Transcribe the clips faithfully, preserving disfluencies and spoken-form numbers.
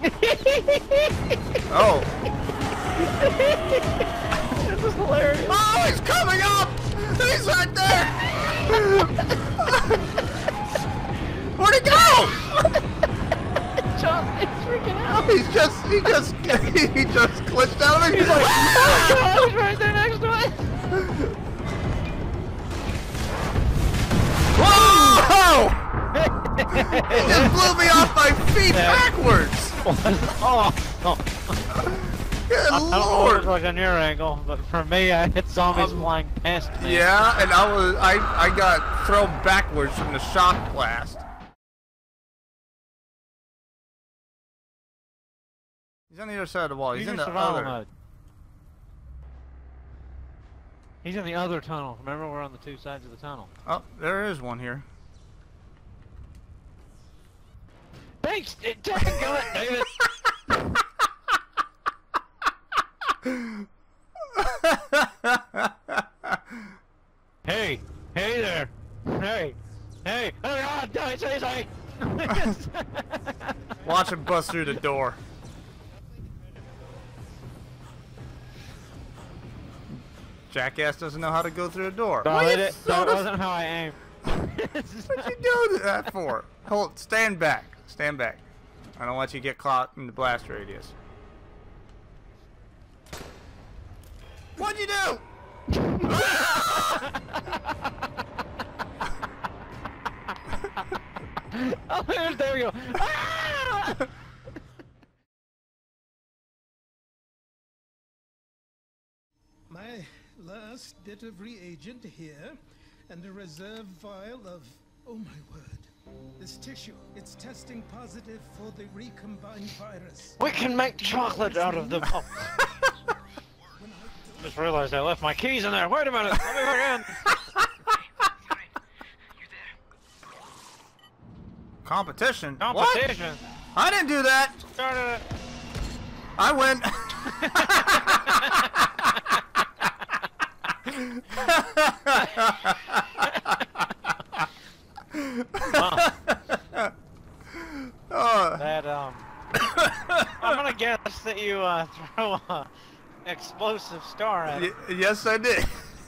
Oh. This is hilarious. Oh, he's coming up! He's right there! Where'd he go? John is freaking out. He's just, he just, he just glitched out of me. He's like, oh God, he's right there next to it. Whoa! He just blew me off my feet backwards. Oh, oh. Good I don't know what lord! it was like on your angle, but for me, I hit zombies Um, flying past me. Yeah, and I was, I, I got thrown backwards from the shock blast. He's on the other side of the wall. He's Use in your the survival other. mode. He's in the other tunnel. Remember, we're on the two sides of the tunnel. Oh, there is one here. Thanks, it doesn't go it, David. Hey, hey there. Hey, hey. Oh God, don't say say. Watch him bust through the door. Jackass doesn't know how to go through a door. No, Why it, you it, so that dis- wasn't how I aimed. What'd you do that for? Hold, stand back. Stand back. I don't want you to get caught in the blast radius. What'd you do? Oh, there, there we go. Ah! My last bit of reagent here, and a reserve vial of... Oh my word. This tissue, it's testing positive for the recombined virus. We can make chocolate out of them. Oh. Just realized I left my keys in there. Wait a minute. Let me back in. Competition? Competition. What? I didn't do that. Started it. I win. Wow. Oh. That um, I'm gonna guess that you uh, throw a explosive star at it. Y yes, I did.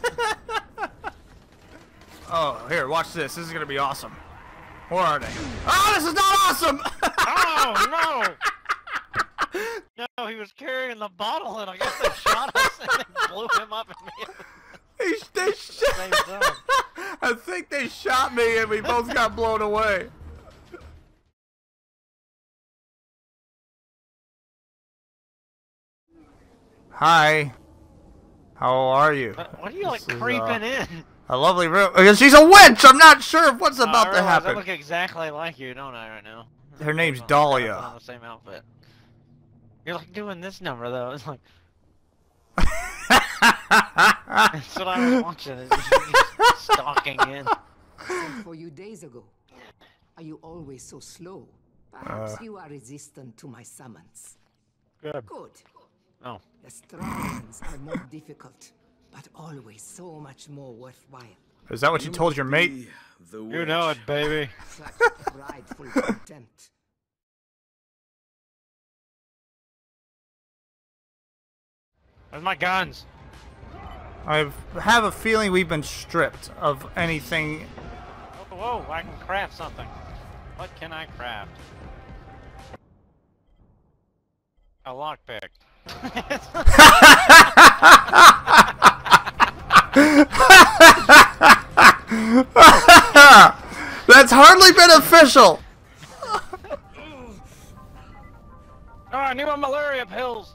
Oh, here, watch this. This is gonna be awesome. Where are they? Oh, this is not awesome! Oh no! No, he was carrying the bottle, and I guess they shot us and they blew him up and me. They, they Same shot. time. I think they shot me, and we both got blown away. Hi. How are you? What, what are you like This is, creeping uh, in? A lovely room. Because she's a witch! I'm not sure of what's Uh, about I to realize happen. I look exactly like you, don't I, right now? Her name's I'm Dahlia. on the same outfit. You're like doing this number though. It's like that's what I was watching. Is you stalking in. Sent for you days ago. Are you always so slow? Perhaps Uh. you are resistant to my summons. Good. Good. Oh. The strong ones are more difficult, but always so much more worthwhile. Is that what you told your mate? You know it, baby. Such prideful contempt. Where's my guns? I have a feeling we've been stripped of anything. Oh, whoa, I can craft something. What can I craft? A lockpick. That's hardly beneficial. Oh, I need my malaria pills.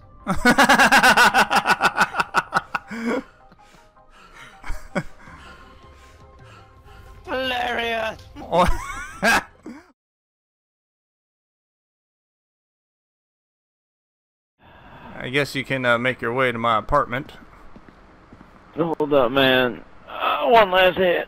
Malaria. I guess you can uh, make your way to my apartment. Hold up, man. Uh, one last hit.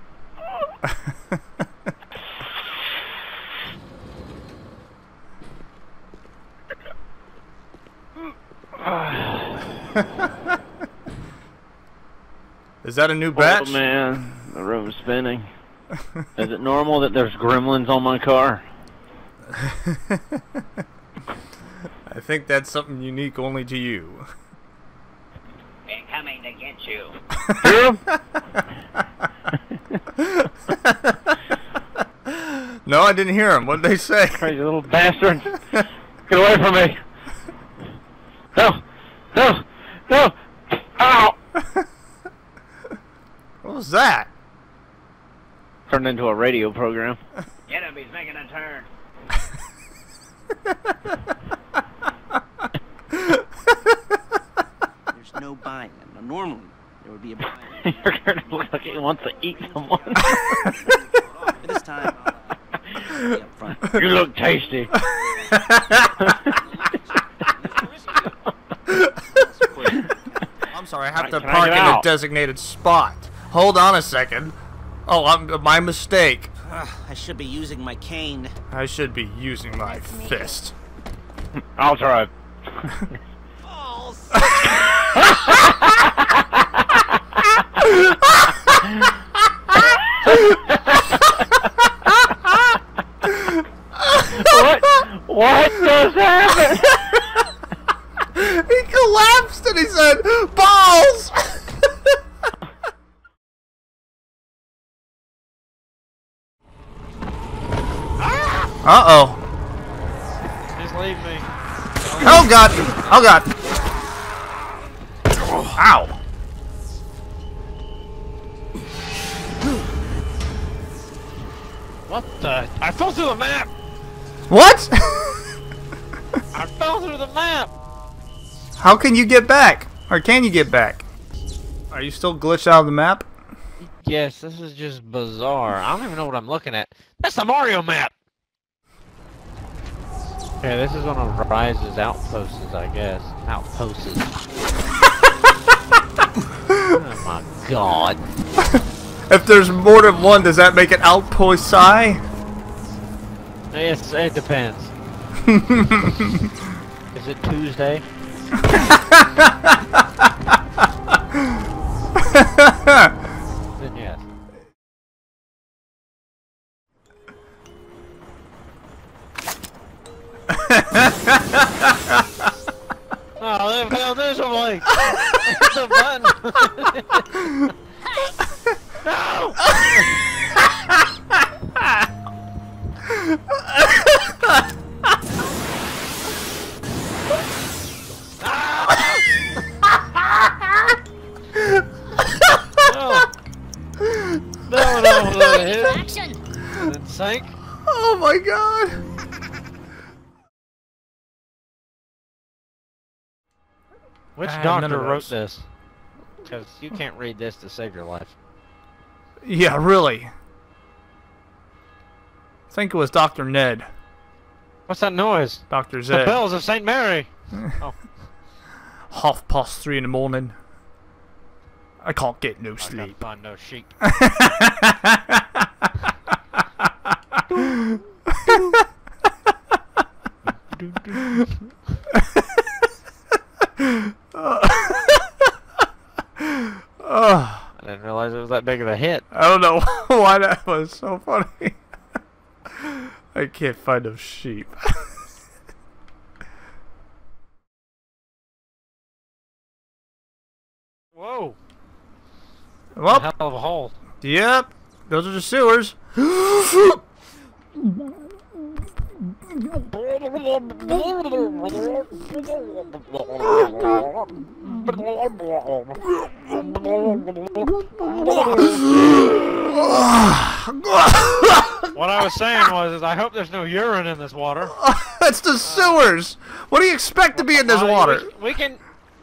Is that a new batch? Oh man, the room's spinning. Is it normal that there's gremlins on my car? I think that's something unique only to you. We're coming to get you. No, I didn't hear him. What did they say? Crazy little bastard. Get away from me. No. No. No. Ow. What was that? Turned into a radio program. Get him, he's making a turn. There's no buying him. Now, normally, there would be a buy. You're gonna look like he wants to eat someone. This time, I'll uh, be up front. You look tasty. I'm sorry, I have Right, to can I park get in out? a designated spot. Hold on a second. Oh, I'm, my mistake. Uh, I should be using my cane. I should be using my fist. I'll try. False. What? What just happened? He collapsed and he said, "Balls!" Uh-oh. Just leave me. Oh, God. Oh, God. Ow. What the? I fell through the map! What? I fell through the map! How can you get back? Or can you get back? Are you still glitched out of the map? Yes, this is just bizarre. I don't even know what I'm looking at. That's the Mario map! Okay, this is one of Rise's outposts, I guess. Outposts. Oh my god. If there's more than one, does that make it outpost psi? It's, it depends. Is it Tuesday? Then yes. Oh, there fell miserably! Hit the button! No! No, no, no, hit it. Action! And then sank. Oh my God. Which I had none doctor of wrote those. this? Because you can't read this to save your life. Yeah, really. I think it was Doctor Ned. What's that noise? Doctor The Zed. bells of Saint Mary! Oh, Half past three in the morning. I can't get no I sleep. can't find no sheep. Oh, I didn't realize it was that big of a hit. I don't know why that was so funny. I can't find no sheep. Whoa! Well, Hell of a hole. yep, those are the sewers. What I was saying was, is I hope there's no urine in this water. That's the sewers. What do you expect to be in this Well, water? We, we can...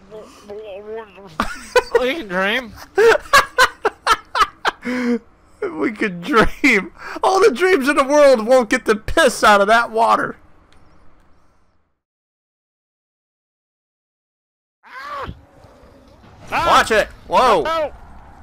we can dream. We could dream. All the dreams in the world won't get the piss out of that water. Ah! Watch it. Whoa. No!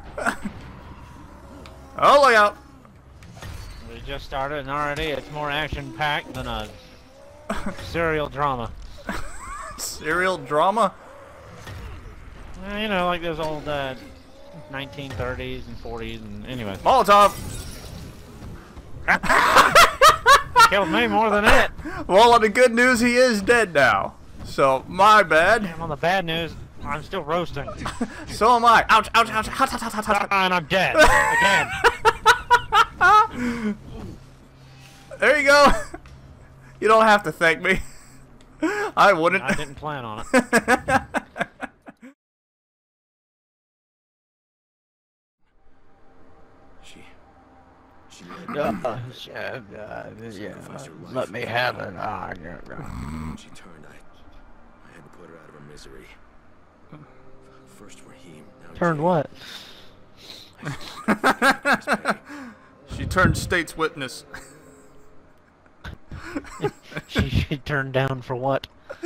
Oh, look out. We just started and already it's more action-packed than a serial drama. Serial drama? Uh, you know, like those old uh, nineteen thirties and forties and anyway. Molotov. Killed me more than it. Well, the good news, he is dead now. So, my bad. I'm on the bad news. I'm still roasting. So am I. Ouch, ouch, ouch. Hot, hot, hot, hot, hot. And I'm dead. Again. There you go. You don't have to thank me. I wouldn't. I didn't plan on it. She. She let Uh, uh, yeah, uh, yeah, let me have it. Ah, yeah, yeah. When she turned, I, I had to put her out of her misery. First Raheem, now Turned Jay. what? She turned state's witness. she, she turned down for what?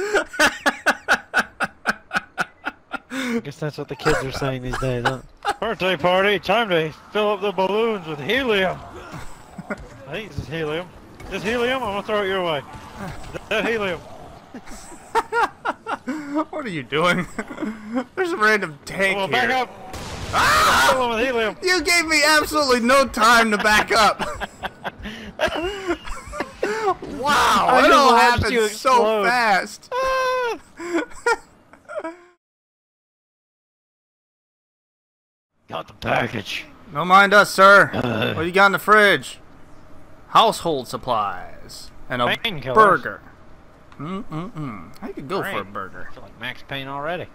I guess that's what the kids are saying these days, huh? Birthday party, time to fill up the balloons with helium. I think this is helium. This helium, I'm gonna throw it your way. That helium. What are you doing? There's a random tank Well, here. back up. Ah! Fill them with helium. You gave me absolutely no time to back up. Wow, I it just all watched you happened so explode. fast. Got the package. Don't mind us, sir. Uh. What do you got in the fridge? Household supplies and a Painkillers. burger. Mm mm mm. I could go for a Great. burger. I feel like Max Payne already.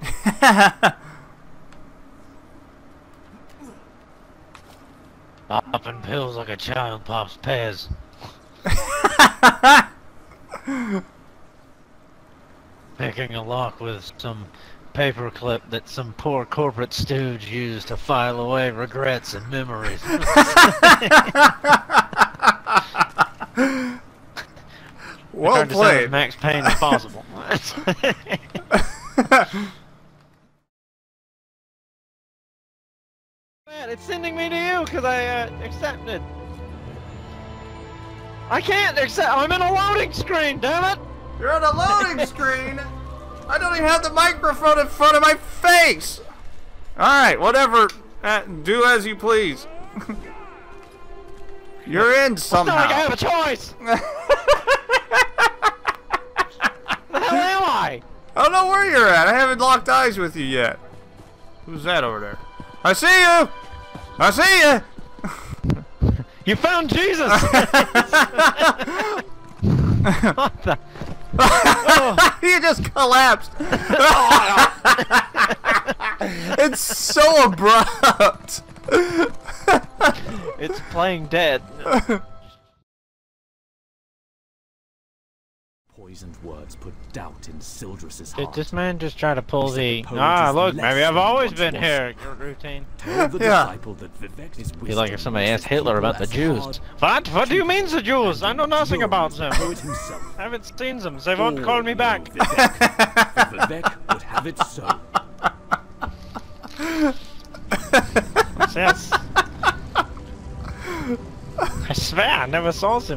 Popping pills like a child pops Pez. Picking a lock with some paperclip that some poor corporate stooge used to file away regrets and memories. Well Trying to sound as played. Max Payne as possible. Man, it's sending me to you because I uh, accepted. I can't accept. I'm in a loading screen. Damn it! You're on a loading screen. I don't even have the microphone in front of my face. All right, whatever. Uh, do as you please. You're in It's not somehow. like I have a choice. Where the hell am I? I don't know where you're at. I haven't locked eyes with you yet. Who's that over there? I see you. I see you. You found Jesus. What the? You just collapsed. It's so abrupt. It's playing dead. Poisoned words put doubt in Sildris's Did heart. this man just try to pull He said the the poet ah is look less maybe I've than always once been was. here routine? Tell the Yeah. disciple that Vivek's wisdom Be like if somebody was asked as Hitler evil about the as Jews. hard What? What do you mean the Jews? I know nothing known about as them. the poet himself. I haven't seen them. They won't All call me know back. Vivek. For Vivek would have it so. Yes. I swear I never saw them.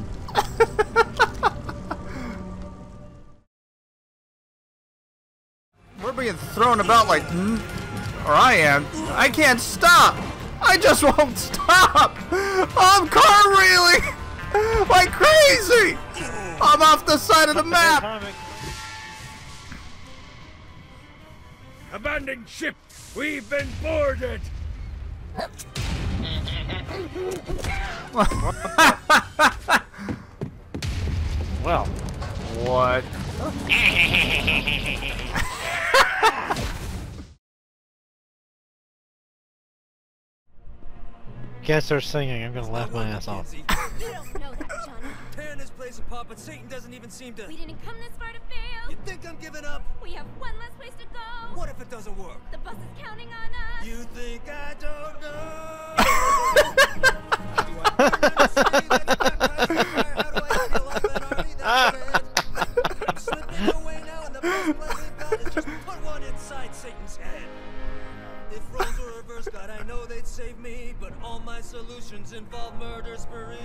We're being thrown about like, mm, or I am. I can't stop. I just won't stop. I'm car reeling like crazy. I'm off the side of the map. Abandon ship! We've been boarded! Well, What? guess they're singing. I'm gonna laugh my ass off. You don't know that, Johnny. Tearing this place apart, but Satan doesn't even seem to... We didn't come this far to fail. You think I'm giving up? We have one less place to go. What if it doesn't work? The bus is counting on us. You think I don't know? Do I burn in a city like a vampire? How do I feel up an army that's red? I'm slipping away now, and the best plan we've got is just put one inside Satan's head. If roles were reversed, God, I know they'd save me, but all my solutions involve murder spree.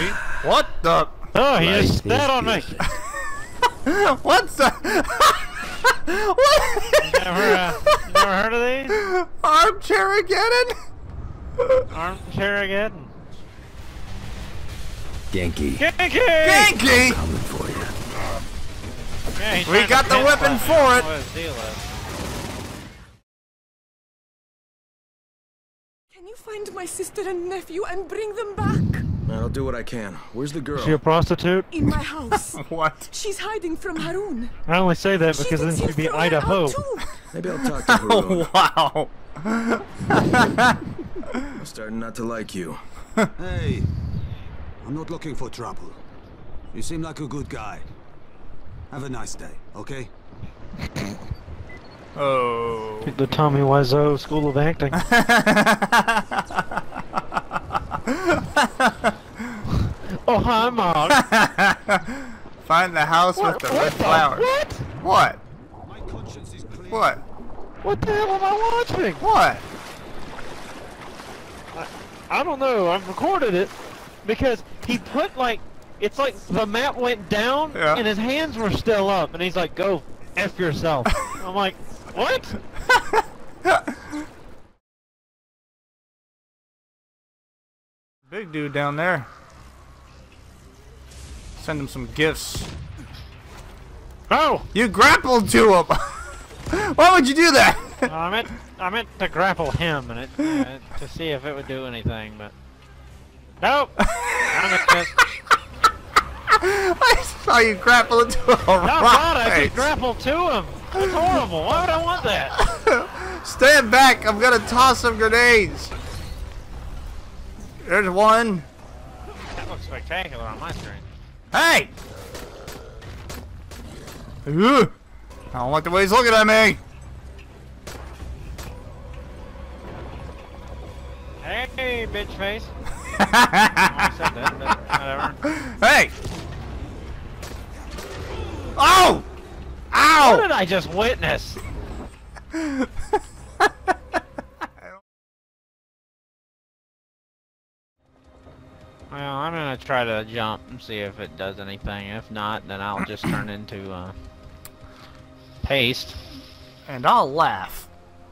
What the? Oh, he just spat on me. What's the? What? You never, uh, you never heard of these? Armchair Armageddon? Armchair again. Genki. Genki! Genki! Coming for you. Yeah, he's We trying to got the pin weapon spot me. for I don't it. know what his deal is. Can you find my sister and nephew and bring them back? I'll do what I can. Where's the girl? Is she a prostitute? In my house. What? She's hiding from Harun. I only say that She because then thinks she'd be he'll throw her Idaho. out too. Maybe I'll talk to Harun. Oh, wow. I'm starting not to like you. Hey, I'm not looking for trouble. You seem like a good guy. Have a nice day, okay? Oh. The Tommy Wiseau School of Acting. Oh, hi, Mark. Find the house What- with the what red the- flowers. what? What? My conscience is clear. What? What the hell am I watching? What? I don't know. I've recorded it because he put like it's like the map went down Yeah. and his hands were still up, and he's like, "Go f yourself." I'm like, "What?" Big dude down there. Send him some gifts. Oh, You grappled to him! Why would you do that? I meant I meant to grapple him and it uh, to see if it would do anything, but nope. I'm just I saw you grapple into a no, God, I rock. just grappled to him. That's horrible. Why would I want that? Stand back! I'm gonna toss some grenades. There's one. That looks spectacular on my screen. Hey! Ugh. I don't like the way he's looking at me. Hey, bitch face. Oh, I said that, but whatever. Hey! Oh! Ow! What did I just witness? Well, I'm gonna try to jump and see if it does anything. If not, then I'll just turn into uh, paste. And I'll laugh.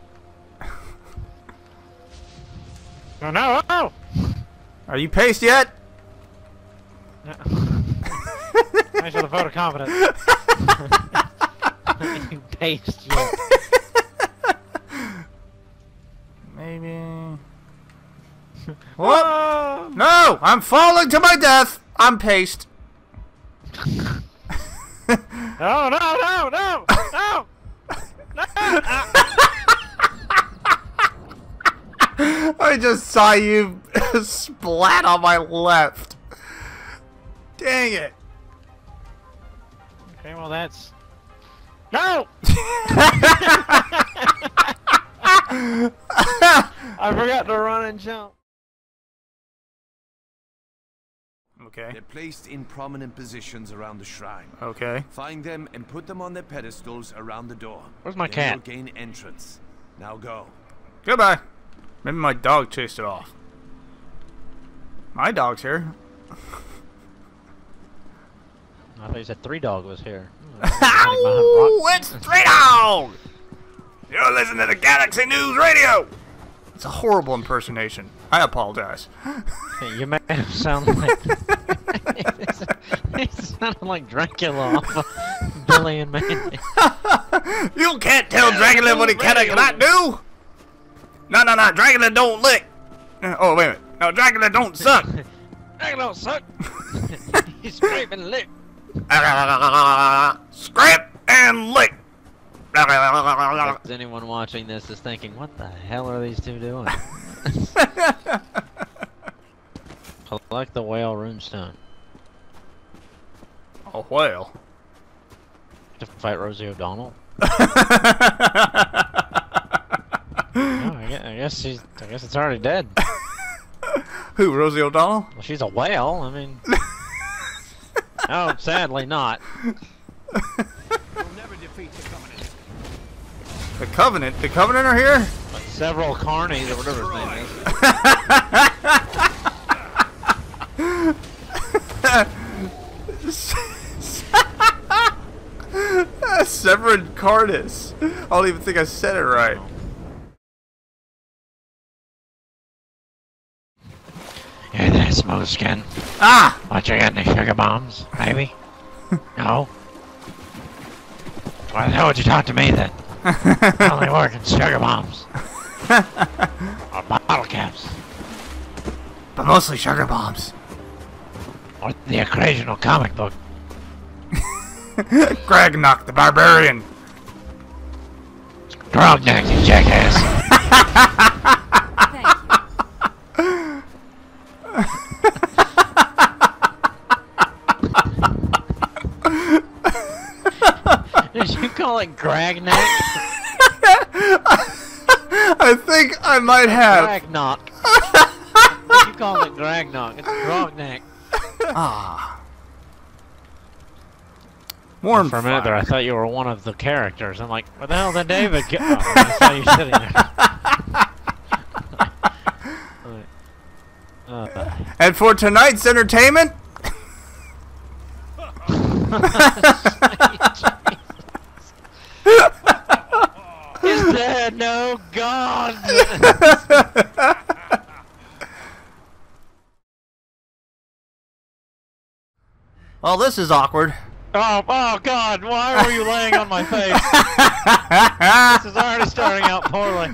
Oh no! Oh! Are you paced yet? No. Thanks for the vote of confidence. You paste yet. Maybe. What? Oh! No! I'm falling to my death! I'm paced. No! No! No! No! No! No! Ah. I just saw you splat on my left. Dang it. Okay, well that's... No! I forgot to run and jump. Okay. They're placed in prominent positions around the shrine. Okay. Find them and put them on their pedestals around the door. Where's my Then cat? you'll gain entrance. Now go. Goodbye. Maybe my dog chased it off. My dog's here. I thought you said Three Dog was here. Ow! It's Three Dog! You're listening to the Galaxy News Radio! It's a horrible impersonation. I apologize. You made him sound like... He sounded like Dracula off of Billy and Mandy. You can't tell Dracula what he can and cannot do! No, no, no, Dracula don't lick! Uh, Oh, wait a minute. No, Dracula don't suck! Dracula don't suck! He's scrape and lick! Scrap and lick! If anyone watching this is thinking, what the hell are these two doing? Collect the whale runestone. A whale? To fight Rosie O'Donnell? No, I guess, I guess she's. I guess it's already dead. Who, Rosie O'Donnell? Well, she's a whale. I mean. Oh, sadly not. You'll never defeat the Covenant. The Covenant? The Covenant are here? Like several carnies or whatever his name is. Severin Cardis. I don't even think I said it right. Hey there, smooth skin. Ah! What, you got any sugar bombs, maybe? No? Why the hell would you talk to me then? I only work in sugar bombs. Or bottle caps. But mostly sugar bombs. Or the occasional comic book. Gragnock the Barbarian. Grognak, you jackass. Did you call it Gragnak? I think I might have. Gragnock. You call it Gragnock. It's Grognak. Ah. Warm For a minute fire. there, I thought you were one of the characters. I'm like, where the hell did David go? Oh, I saw you sitting there. uh, And for tonight's entertainment, is there no God? well, this is awkward. Oh, oh God! Why were you laying on my face? This is already starting out poorly.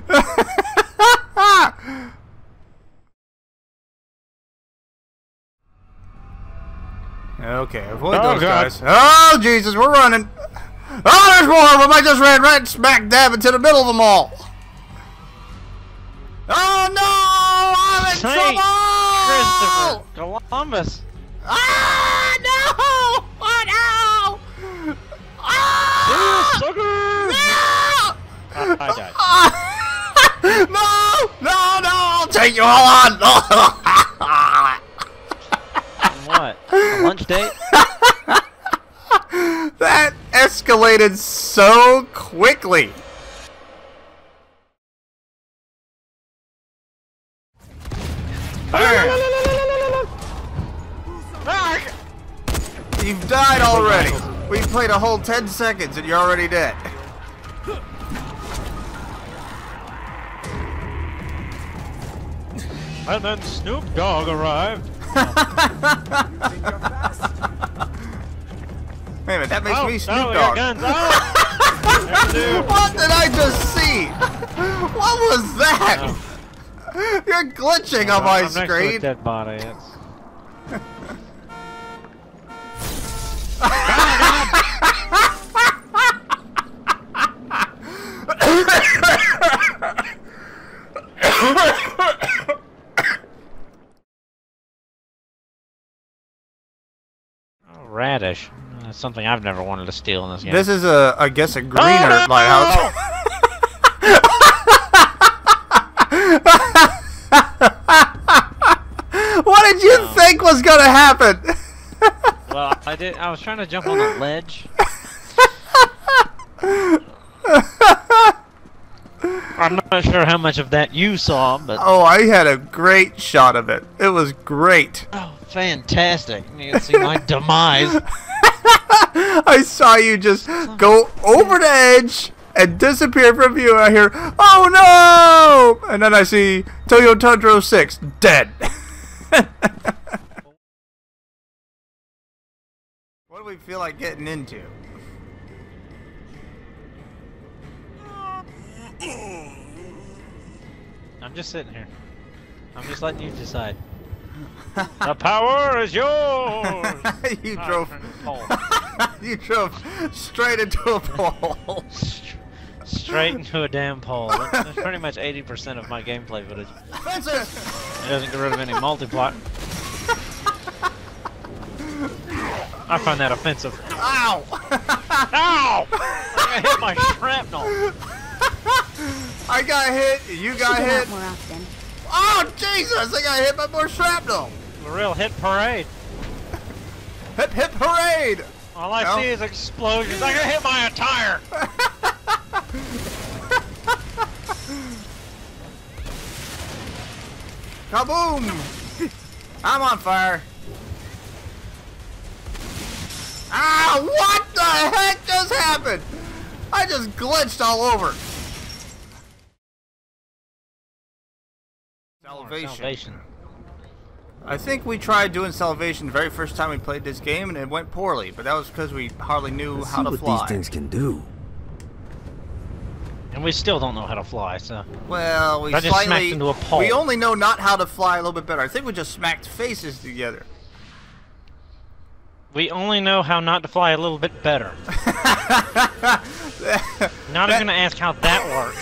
Okay, avoid Oh, those God. guys. Oh, Jesus, we're running. Oh, there's more of them. I just ran right smack dab into the middle of them all. Oh, no! I'm in Saint trouble! Christopher Columbus. Ah, no! Oh, no! Ah! Sucker! No! I, I died. No! No, no! I'll take you all on! What? A lunch date? That escalated so quickly. You've died already. We played a whole ten seconds and you're already dead. And then Snoop Dogg arrived. Wait a minute, that makes Oh, me Snoop oh, we Dogg. got guns. Oh. What did I just see? What was that? Oh. You're glitching on I'm my next to a screen. dead body. It's... Oh, radish. That's something I've never wanted to steal in this game. This is a, I guess, a greener Oh, no! lighthouse. What did you No. think was gonna happen? Well, I did. I was trying to jump on the ledge. I'm not sure how much of that you saw, but Oh, I had a great shot of it. It was great. oh, fantastic! You can see my demise. I saw you just go over the edge and disappear from view. I hear, "Oh no!" And then I see Toyo Tundro six dead. What do we feel like getting into? I'm just sitting here. I'm just letting you decide. The power is yours. you Ah, drove. pole. You drove straight into a pole. Straight into a damn pole. That's, that's pretty much eighty percent of my gameplay footage. It doesn't get rid of any multiplot. I find that offensive. Ow! Ow! I hit my shrapnel. I got hit. You got Should go hit. out more often. Oh Jesus! I got hit by more shrapnel. A real hit parade. Hip hip parade! All I No. see is explosions. I got hit by a tire. Kaboom! I'm on fire. Ah! What the heck just happened? I just glitched all over. Salvation. Salvation. I think we tried doing salvation the very first time we played this game, and it went poorly. But that was because we hardly knew Let's how see to what fly. these things can do. And we still don't know how to fly, so. Well, we I just smacked slightly. into a pole. We only know not how to fly a little bit better. I think we just smacked faces together. We only know how not to fly a little bit better. Not even gonna ask how that works.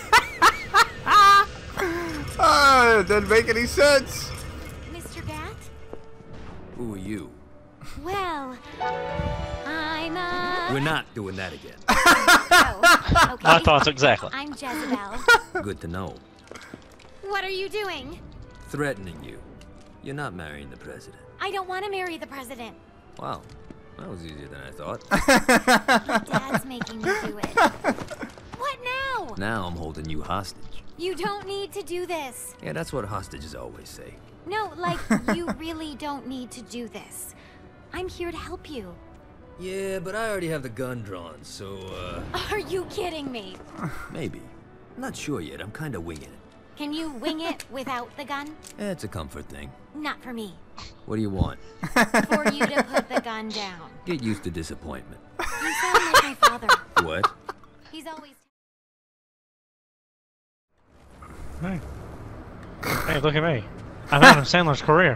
Ah, it doesn't make any sense. Mister Bat? Who are you? Well, I'm uh We're not doing that again. oh, okay. My thoughts exactly. I'm Jezebel. Good to know. What are you doing? Threatening you. You're not marrying the president. I don't want to marry the president. Wow. That was easier than I thought. My dad's making me do it. What now? Now I'm holding you hostage. You don't need to do this. Yeah, that's what hostages always say. No, like, you really don't need to do this. I'm here to help you. Yeah, but I already have the gun drawn, so, uh... Are you kidding me? maybe. I'm not sure yet. I'm kinda winging it. Can you wing it without the gun? Eh, it's a comfort thing. Not for me. What do you want? For you to put the gun down. Get used to disappointment. You sound like my father. What? He's always... Hey. Hey, look at me. I'm Adam Sandler's career.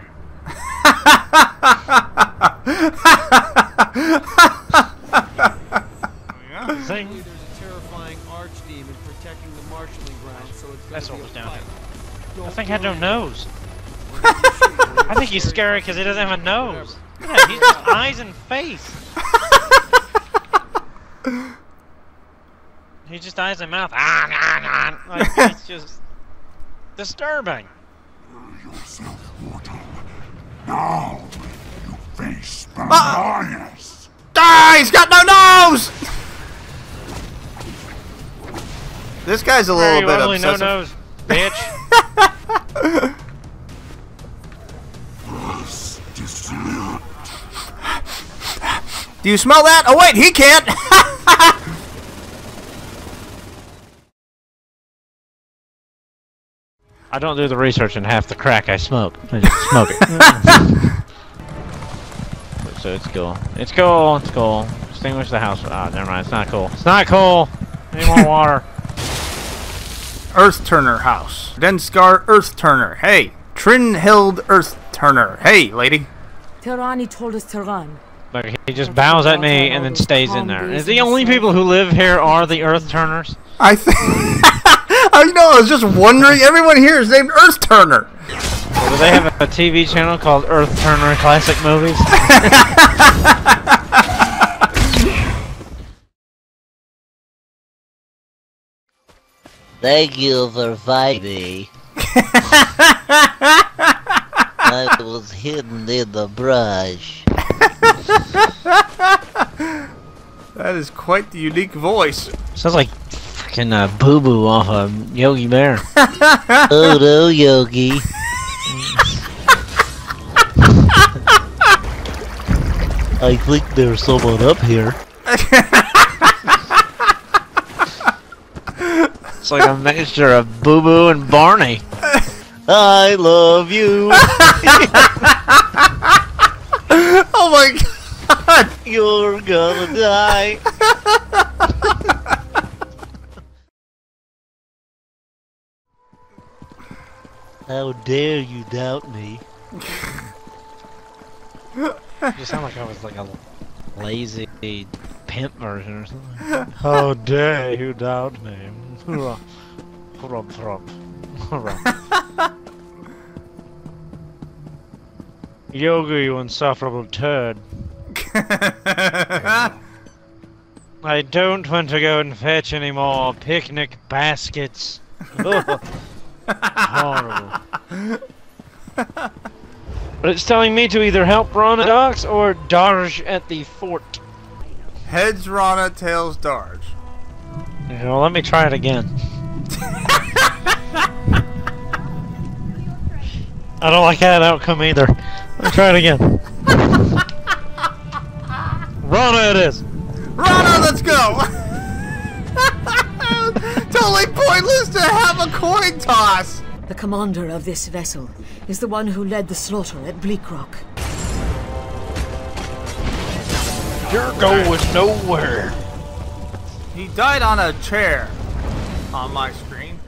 Zing. There's a terrifying archdemon protecting the marshalling ground, so it's That's gonna what be was a down fight. here. Don't That thing do had no anything. nose. I think he's scary because he doesn't have a nose. Yeah, he's just eyes and face. He just eyes and mouth. Ah, nah, nah. Like, it's just disturbing. Now you face the Ah! lioness. Ah, he's got no nose! This guy's a Where are little you, bit ugly obsessive. no nose, bitch. Do you smell that? Oh wait, he can't! I don't do the research in half the crack I smoke. I just smoke it. So it's cool. It's cool. It's cool. Extinguish the house. Ah, never mind. It's not cool. It's not cool. Need more water. Earth Turner house. Denskar Earth Turner. Hey. Trinhild Earth Turner. Hey, lady. Terani told us to run. Look, he just bows at me and then stays in there. And the only people who live here are the Earth Turners. I think. Oh, you know, I was just wondering. Everyone here is named Earth Turner. Well, do they have a T V channel called Earth Turner Classic Movies? Thank you for fighting. I was hidden in the brush. That is quite the unique voice. Sounds like freaking uh, Boo Boo off of Yogi Bear. Oh no, Yogi. I think there's someone up here. It's like a mixture of Boo Boo and Barney. I love you. Oh my god! You're gonna die. How dare you doubt me? You sound like I was like a lazy pimp version or something. How dare you doubt me? Hurrah. Hurrah, hurrah. Hurrah. Yogi, you insufferable turd. I don't want to go and fetch any more picnic baskets. Horrible. But it's telling me to either help Rana Docs or Darge at the fort. Heads Rana, tails Darge. Yeah, well, let me try it again. I don't like that outcome either. Let me try it again. Rana it is! Rana, let's go! Totally pointless to have a coin toss. The commander of this vessel is the one who led the slaughter at Bleak Rock. You're going nowhere. He died on a chair on my screen.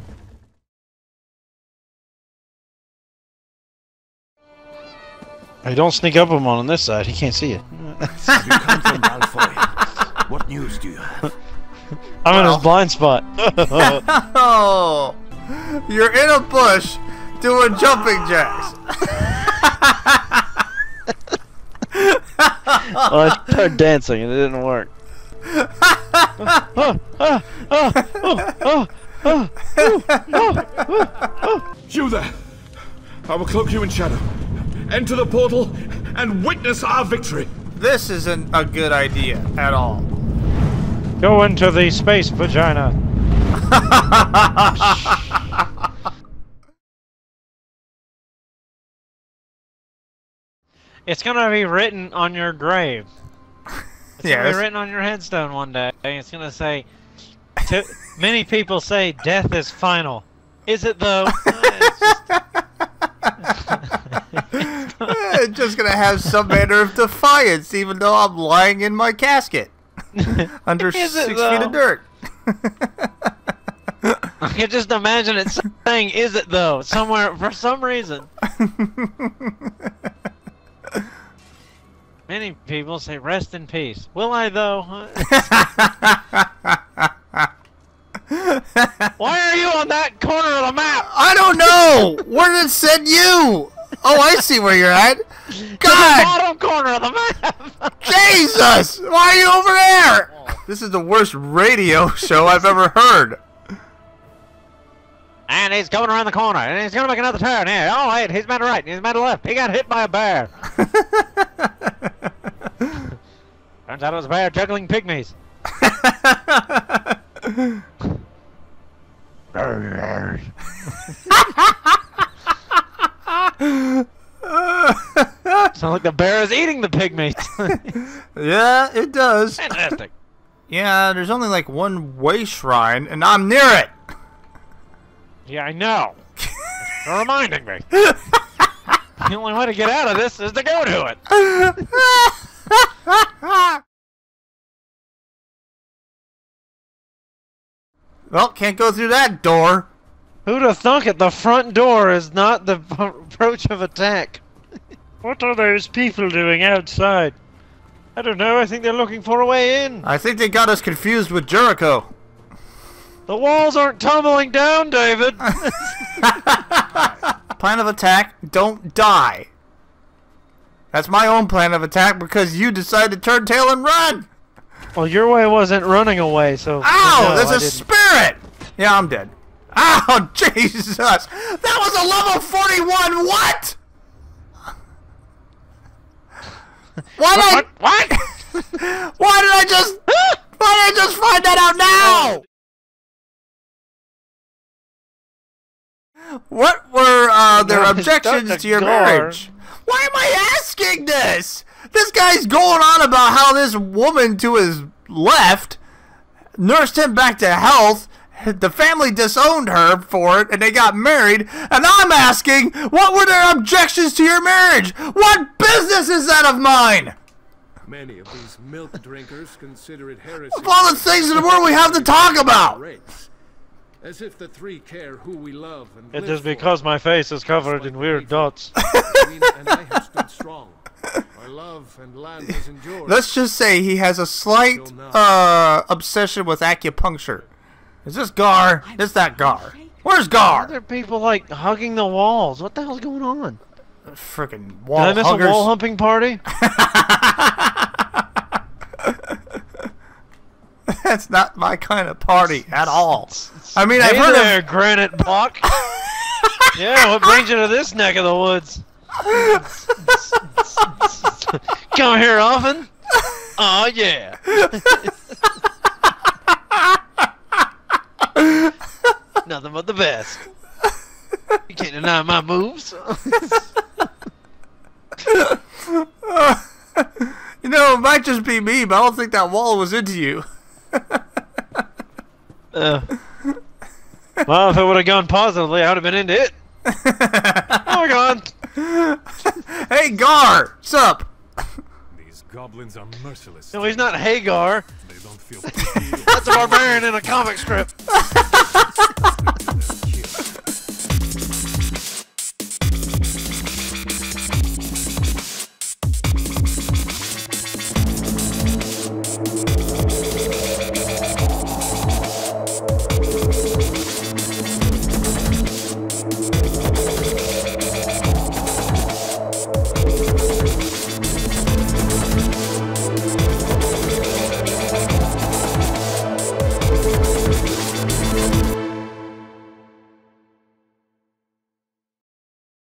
Hey, don't sneak up on him on this side. He can't see you. You come from Malfoy. What news do you have? I'm well. in his blind spot. Oh, you're in a bush doing jumping jacks. Well, I tried dancing and it didn't work. You there! I will cloak you in shadow. Enter the portal and witness our victory. This isn't a good idea at all. Go into the space vagina. It's gonna be written on your grave. It's yeah, gonna be written on your headstone one day. It's gonna say, to, many people say death is final. Is it though? It's just... It's just gonna have some manner of defiance, even though I'm lying in my casket under six feet of dirt. I can just imagine it saying, "Is it though?" somewhere for some reason. Many people say, "Rest in peace." Will I though? Why are you on that corner of the map? I don't know. Where did it send you? Oh, I see where you're at. God! The bottom corner of the map. Jesus! Why are you over there? This is the worst radio show I've ever heard. And he's coming around the corner, and he's gonna make another turn here. Oh wait, he's made a right, he's made a left. He got hit by a bear. Turns out it was a bear juggling pygmies. Sounds like the bear is eating the pygmies. Yeah, it does. Fantastic. Yeah, there's only like one way shrine, and I'm near it. Yeah, I know. You're reminding me. The only way to get out of this is to go to it. Well, can't go through that door. Who'd have thunk it? The front door is not the approach of attack. What are those people doing outside? I don't know. I think they're looking for a way in. I think they got us confused with Jericho. The walls aren't tumbling down, David. Plan of attack, don't die. That's my own plan of attack because you decided to turn tail and run. Well, your way wasn't running away, so... Ow! No, there's I a didn't. spirit! Yeah, I'm dead. Ow! Jesus! That was a level forty-one! What? Why did what, I... What? Why did I just... Why did I just find that out now? What were uh, their No, objections Doctor to your Gore. marriage? Why am I asking this? This guy's going on about how this woman to his left nursed him back to health. The family disowned her for it, and they got married. And I'm asking, what were their objections to your marriage? What business is that of mine? Many of these milk drinkers consider it heresy. Of all the things in the world we have to talk about. As if the three care who we love and It live is because my face is covered in weird dots. Queen and I have stood strong. Our love and land has endured. Let's just say he has a slight uh, obsession with acupuncture. Is this Gar? Is that Gar? Where's Gar? Other people like hugging the walls. What the hell's going on? Freaking wall Did I miss huggers. a wall humping party? That's not my kind of party at all. I mean, Hey I've heard there, of Granite Block. Yeah, what brings you to this neck of the woods? Come here often? Oh yeah. Nothing but the best. You can't deny my moves. You know, it might just be me, but I don't think that wall was into you. Uh, well, if it would have gone positively, I would have been into it. Oh my god! Hey, Gar! Sup? These goblins are merciless. No, he's not Hagar. They don't feel That's a barbarian in a comic strip.